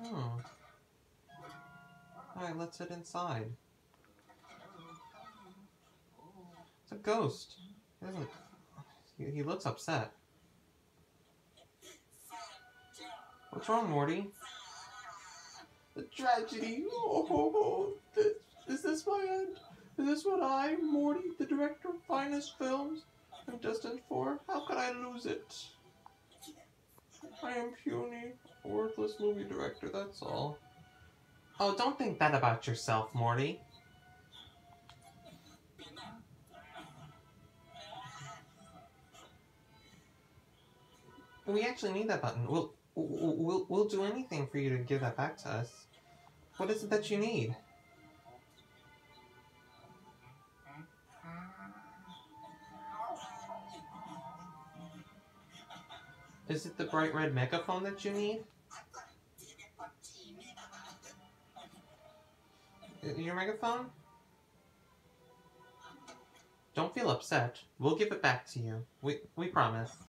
Oh. Alright, let's head inside. It's a ghost. He looks upset. What's wrong, Morty? The tragedy. Oh, is this my end? Is this what I, Morty, the director of finest films, am destined for? How could I lose it? I am puny, a worthless movie director, that's all. Oh, don't think that about yourself, Morty. We actually need that button. We'll do anything for you to give that back to us. What is it that you need? Is it the bright red megaphone that you need? Your megaphone? Don't feel upset. We'll give it back to you. We promise.